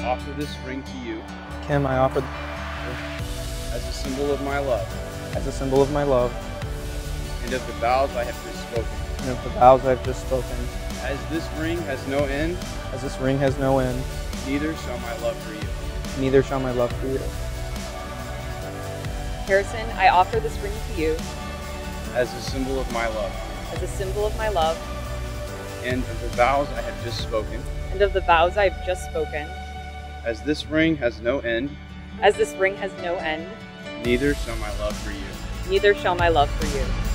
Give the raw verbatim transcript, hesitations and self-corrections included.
offer this ring to you Kim, I offer as a symbol of my love as a symbol of my love and of the vows I have just spoken. and of the vows I have just spoken. As this ring has no end, As this ring has no end, neither shall my love for you. neither shall my love for you. Harrison, I offer this ring to you As a symbol of my love as a symbol of my love and of the vows I have just spoken. and of the vows I have just spoken. As this ring has no end, As this ring has no end, neither shall my love for you. neither shall my love for you.